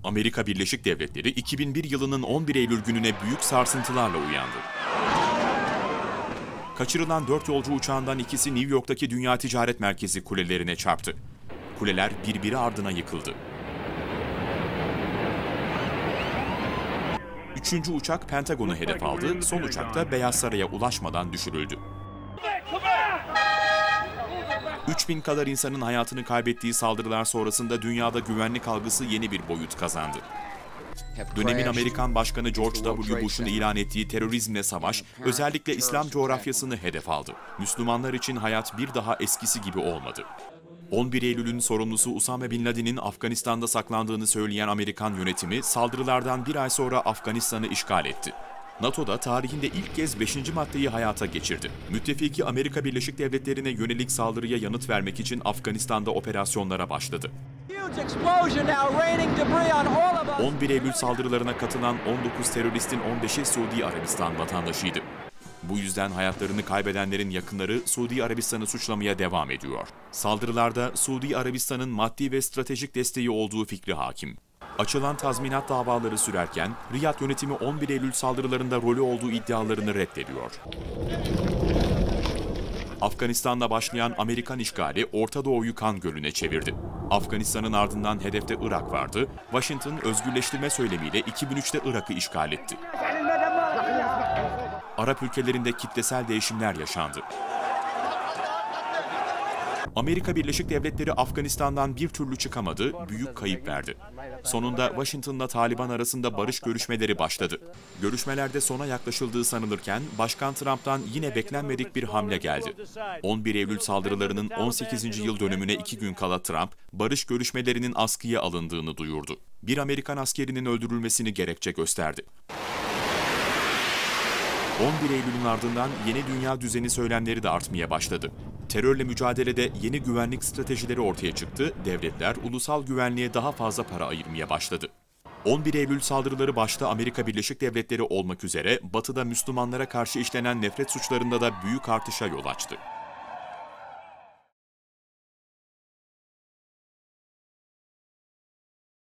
Amerika Birleşik Devletleri 2001 yılının 11 Eylül gününe büyük sarsıntılarla uyandı. Kaçırılan 4 yolcu uçağından ikisi New York'taki Dünya Ticaret Merkezi kulelerine çarptı. Kuleler birbiri ardına yıkıldı. Üçüncü uçak Pentagon'u hedef aldı, son uçak da Beyaz Saray'a ulaşmadan düşürüldü. 3000 kadar insanın hayatını kaybettiği saldırılar sonrasında dünyada güvenlik algısı yeni bir boyut kazandı. Dönemin Amerikan Başkanı George W. Bush'un ilan ettiği terörizmle savaş, özellikle İslam coğrafyasını hedef aldı. Müslümanlar için hayat bir daha eskisi gibi olmadı. 11 Eylül'ün sorumlusu Usame Bin Laden'in Afganistan'da saklandığını söyleyen Amerikan yönetimi, saldırılardan bir ay sonra Afganistan'ı işgal etti. NATO da tarihinde ilk kez 5. maddeyi hayata geçirdi. Müttefiki Amerika Birleşik Devletleri'ne yönelik saldırıya yanıt vermek için Afganistan'da operasyonlara başladı. 11 Eylül saldırılarına katılan 19 teröristin 15'i Suudi Arabistan vatandaşıydı. Bu yüzden hayatlarını kaybedenlerin yakınları Suudi Arabistan'ı suçlamaya devam ediyor. Saldırılarda Suudi Arabistan'ın maddi ve stratejik desteği olduğu fikri hakim. Açılan tazminat davaları sürerken Riyad yönetimi 11 Eylül saldırılarında rolü olduğu iddialarını reddediyor. Afganistan'da başlayan Amerikan işgali Orta Doğu'yu kan gölüne çevirdi. Afganistan'ın ardından hedefte Irak vardı. Washington özgürleştirme söylemiyle 2003'te Irak'ı işgal etti. Arap ülkelerinde kitlesel değişimler yaşandı. Amerika Birleşik Devletleri Afganistan'dan bir türlü çıkamadı, büyük kayıp verdi. Sonunda Washington'la Taliban arasında barış görüşmeleri başladı. Görüşmelerde sona yaklaşıldığı sanılırken Başkan Trump'tan yine beklenmedik bir hamle geldi. 11 Eylül saldırılarının 18. yıl dönümüne 2 gün kala Trump, barış görüşmelerinin askıya alındığını duyurdu. Bir Amerikan askerinin öldürülmesini gerekçe gösterdi. 11 Eylül'ün ardından yeni dünya düzeni söylemleri de artmaya başladı. Terörle mücadelede yeni güvenlik stratejileri ortaya çıktı, devletler ulusal güvenliğe daha fazla para ayırmaya başladı. 11 Eylül saldırıları başta Amerika Birleşik Devletleri olmak üzere Batı'da Müslümanlara karşı işlenen nefret suçlarında da büyük artışa yol açtı.